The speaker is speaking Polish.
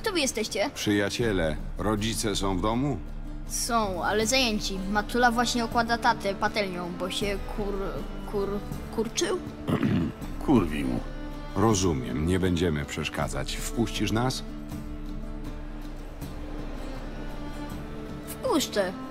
to wy jesteście? Przyjaciele, rodzice są w domu? Są, ale zajęci. Matula właśnie okłada tatę patelnią, bo się kurczył? Kurwił. Rozumiem, nie będziemy przeszkadzać. Wpuścisz nas? Wpuszczę.